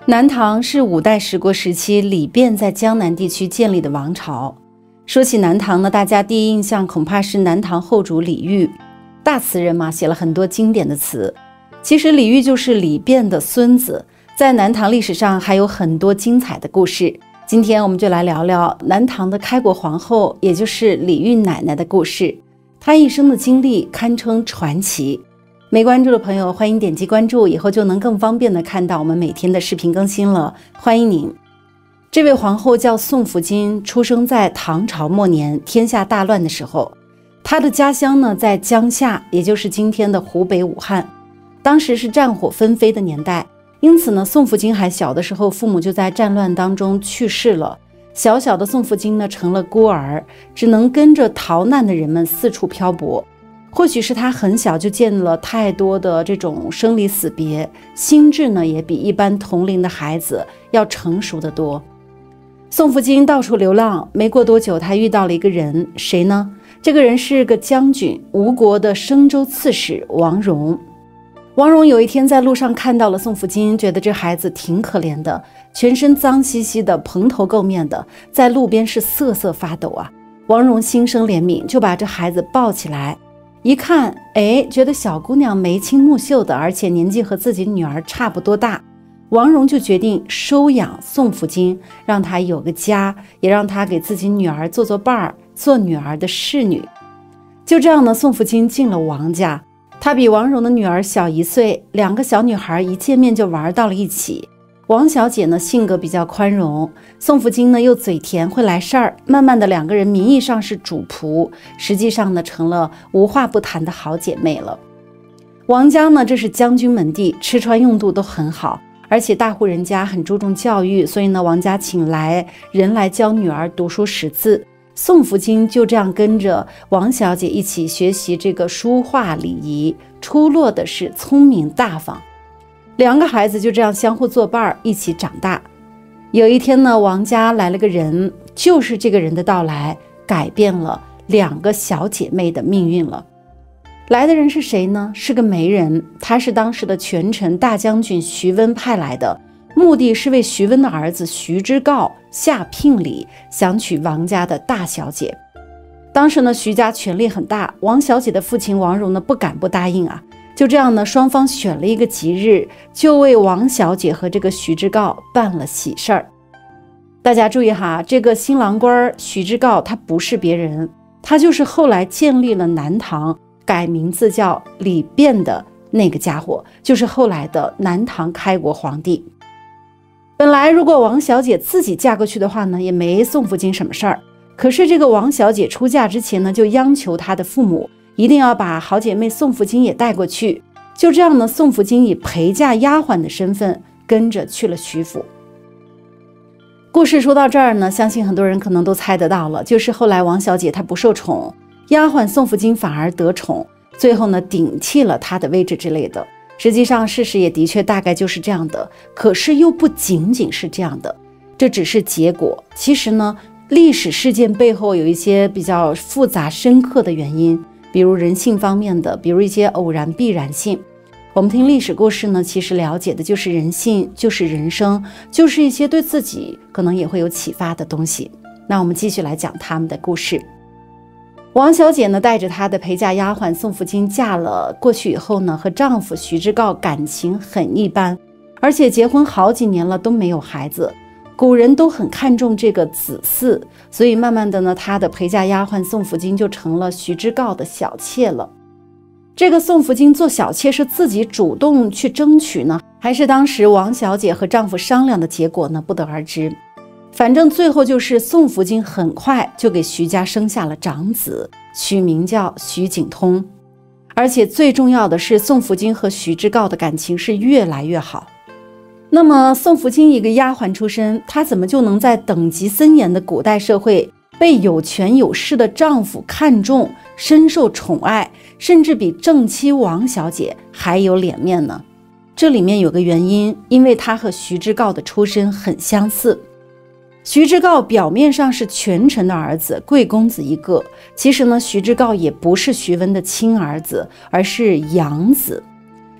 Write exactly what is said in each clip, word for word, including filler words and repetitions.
南唐是五代十国时期李昪在江南地区建立的王朝。说起南唐呢，大家第一印象恐怕是南唐后主李煜，大词人嘛，写了很多经典的词。其实李煜就是李昪的孙子，在南唐历史上还有很多精彩的故事。今天我们就来聊聊南唐的开国皇后，也就是李煜奶奶的故事。她一生的经历堪称传奇。没关注的朋友，欢迎点击关注，以后就能更方便的看到我们每天的视频更新了。欢迎您。这位皇后叫宋福金，出生在唐朝末年，天下大乱的时候。她的家乡呢在江夏，也就是今天的湖北武汉。当时是战火纷飞的年代，因此呢，宋福金还小的时候，父母就在战乱当中去世了。小小的宋福金呢成了孤儿，只能跟着逃难的人们四处漂泊。或许是他很小就见了太多的这种生离死别，心智呢也比一般同龄的孩子要成熟得多。宋福金到处流浪，没过多久他遇到了一个人，谁呢？这个人是个将军，吴国的升州刺史王戎。王戎有一天在路上看到了宋福金，觉得这孩子挺可怜的，全身脏兮兮的，蓬头垢面的，在路边是瑟瑟发抖啊。王戎心生怜悯，就把这孩子抱起来。一看，哎，觉得小姑娘眉清目秀的，而且年纪和自己女儿差不多大，王戎就决定收养宋福金，让她有个家，也让她给自己女儿做做伴儿，做女儿的侍女。就这样呢，宋福金进了王家。她比王戎的女儿小一岁，两个小女孩一见面就玩到了一起。王小姐呢性格比较宽容，宋福金呢又嘴甜，会来事儿。慢慢的，两个人名义上是主仆，实际上呢成了无话不谈的好姐妹了。王家呢这是将军门第，吃穿用度都很好，而且大户人家很注重教育，所以呢王家请来人来教女儿读书识字。宋福金就这样跟着王小姐一起学习这个书画礼仪，出落的是聪明大方。两个孩子就这样相互作伴，一起长大。有一天呢，王家来了个人，就是这个人的到来改变了两个小姐妹的命运了。来的人是谁呢？是个媒人，他是当时的权臣大将军徐温派来的，目的是为徐温的儿子徐之诰下聘礼，想娶王家的大小姐。当时呢，徐家权力很大，王小姐的父亲王戎呢不敢不答应啊。就这样呢，双方选了一个吉日，就为王小姐和这个徐之诰办了喜事儿。大家注意哈，这个新郎官徐之诰他不是别人，他就是后来建立了南唐，改名字叫李昪的那个家伙，就是后来的南唐开国皇帝。本来如果王小姐自己嫁过去的话呢，也没宋福金什么事儿。可是这个王小姐出嫁之前呢，就央求她的父母一定要把好姐妹宋福金也带过去。就这样呢，宋福金以陪嫁丫鬟的身份跟着去了徐府。故事说到这儿呢，相信很多人可能都猜得到了，就是后来王小姐她不受宠，丫鬟宋福金反而得宠，最后呢顶替了她的位置之类的。实际上事实也的确大概就是这样的，可是又不仅仅是这样的，这只是结果。其实呢，历史事件背后有一些比较复杂深刻的原因，比如人性方面的，比如一些偶然必然性。我们听历史故事呢，其实了解的就是人性，就是人生，就是一些对自己可能也会有启发的东西。那我们继续来讲他们的故事。王小姐呢，带着她的陪嫁丫鬟宋福金嫁了过去以后呢，和丈夫徐之诰感情很一般，而且结婚好几年了都没有孩子。古人都很看重这个子嗣，所以慢慢的呢，她的陪嫁丫鬟宋福金就成了徐之诰的小妾了。这个宋福金做小妾是自己主动去争取呢，还是当时王小姐和丈夫商量的结果呢？不得而知。反正最后就是宋福金很快就给徐家生下了长子，取名叫徐景通。而且最重要的是，宋福金和徐之诰的感情是越来越好。那么宋福金一个丫鬟出身，她怎么就能在等级森严的古代社会被有权有势的丈夫看重，深受宠爱，甚至比正妻王小姐还有脸面呢？这里面有个原因，因为她和徐之诰的出身很相似。徐之诰表面上是权臣的儿子，贵公子一个，其实呢，徐之诰也不是徐温的亲儿子，而是养子。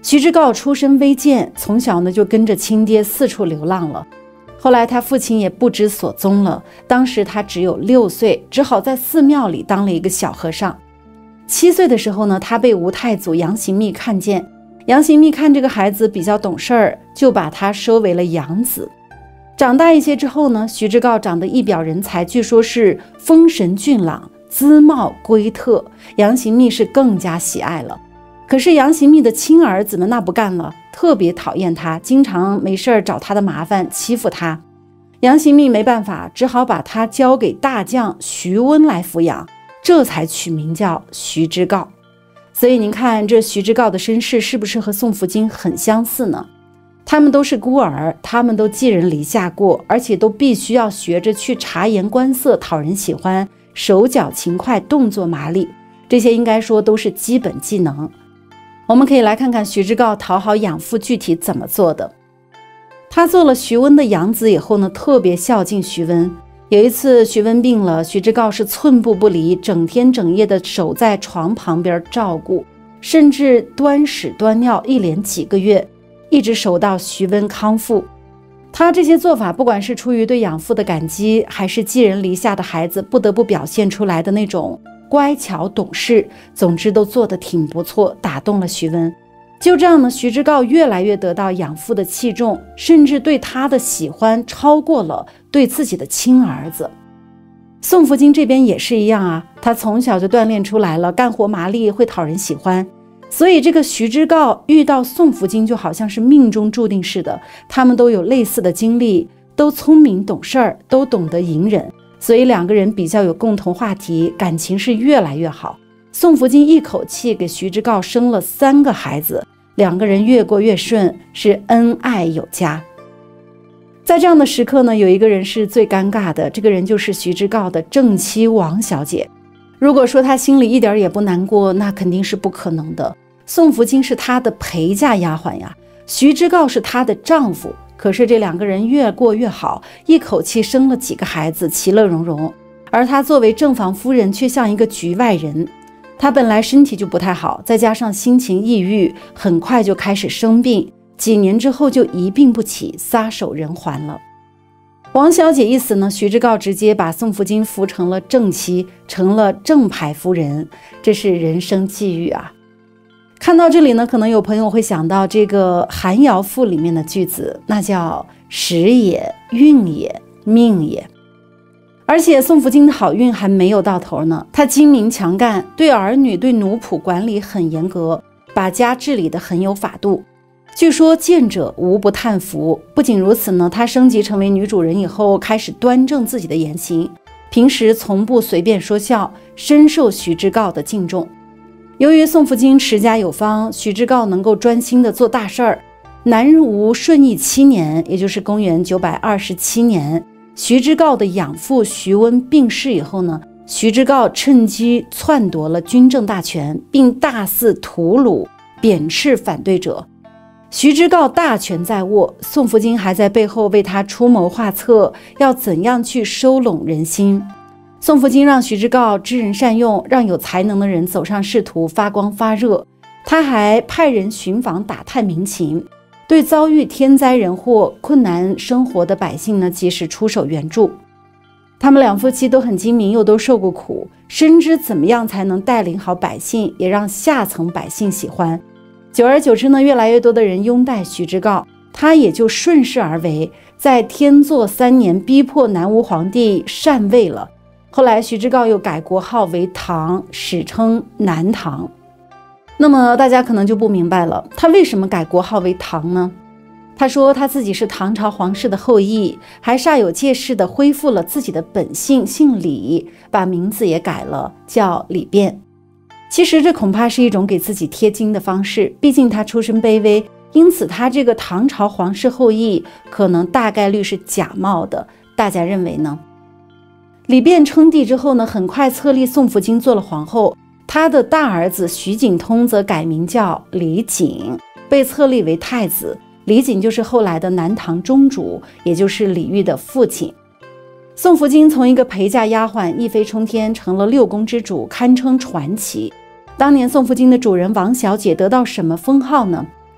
徐知诰出身微贱，从小呢就跟着亲爹四处流浪了。后来他父亲也不知所踪了，当时他只有六岁，只好在寺庙里当了一个小和尚。七岁的时候呢，他被吴太祖杨行密看见，杨行密看这个孩子比较懂事儿，就把他收为了养子。长大一些之后呢，徐知诰长得一表人才，据说是风神俊朗，姿貌龟特，杨行密是更加喜爱了。可是杨行密的亲儿子们那不干了，特别讨厌他，经常没事儿找他的麻烦，欺负他。杨行密没办法，只好把他交给大将徐温来抚养，这才取名叫徐知诰。所以您看，这徐知诰的身世是不是和宋福金很相似呢？他们都是孤儿，他们都寄人篱下过，而且都必须要学着去察言观色，讨人喜欢，手脚勤快，动作麻利，这些应该说都是基本技能。我们可以来看看徐知诰讨好养父具体怎么做的。他做了徐温的养子以后呢，特别孝敬徐温。有一次徐温病了，徐知诰是寸步不离，整天整夜的守在床旁边照顾，甚至端屎端尿，一连几个月，一直守到徐温康复。他这些做法，不管是出于对养父的感激，还是寄人篱下的孩子不得不表现出来的那种乖巧懂事，总之都做得挺不错，打动了徐温。就这样呢，徐知诰越来越得到养父的器重，甚至对他的喜欢超过了对自己的亲儿子。宋福金这边也是一样啊，他从小就锻炼出来了，干活麻利，会讨人喜欢。所以这个徐知诰遇到宋福金就好像是命中注定似的，他们都有类似的经历，都聪明懂事儿，都懂得隐忍，所以两个人比较有共同话题，感情是越来越好。宋福金一口气给徐知诰生了三个孩子，两个人越过越顺，是恩爱有加。在这样的时刻呢，有一个人是最尴尬的，这个人就是徐知诰的正妻王小姐。如果说她心里一点也不难过，那肯定是不可能的。宋福金是她的陪嫁丫鬟呀，徐知诰是她的丈夫，可是这两个人越过越好，一口气生了几个孩子，其乐融融。而她作为正房夫人，却像一个局外人。她本来身体就不太好，再加上心情抑郁，很快就开始生病，几年之后就一病不起，撒手人寰了。王小姐一死呢，徐知诰直接把宋福金扶成了正妻，成了正牌夫人，这是人生际遇啊。看到这里呢，可能有朋友会想到这个《寒窑赋》里面的句子，那叫时也，运也，命也。而且宋福金的好运还没有到头呢，他精明强干，对儿女对奴仆管理很严格，把家治理得很有法度。据说见者无不叹服。不仅如此呢，他升级成为女主人以后，开始端正自己的言行，平时从不随便说笑，深受徐知诰的敬重。由于宋福金持家有方，徐知诰能够专心的做大事儿。南吴顺义七年，也就是公元九百二十七年，徐知诰的养父徐温病逝以后呢，徐知诰趁机篡夺了军政大权，并大肆屠戮贬斥反对者。徐知诰大权在握，宋福金还在背后为他出谋划策，要怎样去收拢人心。宋福金让徐知诰知人善用，让有才能的人走上仕途，发光发热。他还派人寻访打探民情，对遭遇天灾人祸、困难生活的百姓呢，及时出手援助。他们两夫妻都很精明，又都受过苦，深知怎么样才能带领好百姓，也让下层百姓喜欢。久而久之呢，越来越多的人拥戴徐知诰，他也就顺势而为，在天祚三年逼迫南吴皇帝禅位了。后来徐知诰又改国号为唐，史称南唐。那么大家可能就不明白了，他为什么改国号为唐呢？他说他自己是唐朝皇室的后裔，还煞有介事地恢复了自己的本姓，姓李，把名字也改了，叫李昪。其实这恐怕是一种给自己贴金的方式，毕竟他出身卑微，因此他这个唐朝皇室后裔可能大概率是假冒的。大家认为呢？李昪称帝之后呢，很快册立宋福金做了皇后，他的大儿子徐景通则改名叫李璟，被册立为太子。李璟就是后来的南唐中主，也就是李煜的父亲。宋福金从一个陪嫁丫鬟一飞冲天，成了六宫之主，堪称传奇。当年宋福金的主人王小姐得到什么封号呢？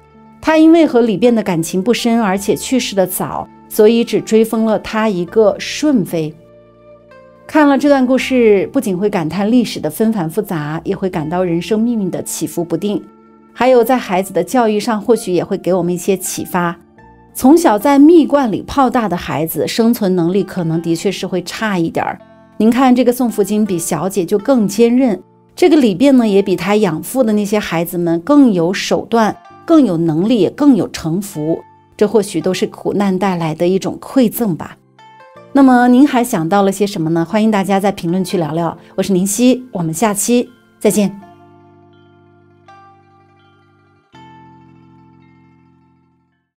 他因为和李变的感情不深，而且去世的早，所以只追封了他一个顺妃。看了这段故事，不仅会感叹历史的纷繁复杂，也会感到人生命运的起伏不定。还有在孩子的教育上，或许也会给我们一些启发。从小在蜜罐里泡大的孩子，生存能力可能的确是会差一点儿。您看这个宋福金比小姐就更坚韧，这个李变呢，也比他养父的那些孩子们更有手段，更有能力，也更有城府。这或许都是苦难带来的一种馈赠吧。那么您还想到了些什么呢？欢迎大家在评论区聊聊。我是宁熙，我们下期再见。